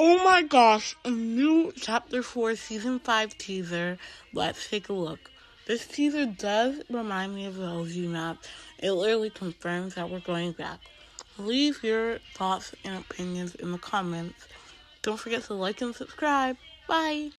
Oh my gosh, a new Chapter 4 Season 5 teaser. Let's take a look. This teaser does remind me of the OG map. It literally confirms that we're going back. Leave your thoughts and opinions in the comments. Don't forget to like and subscribe. Bye!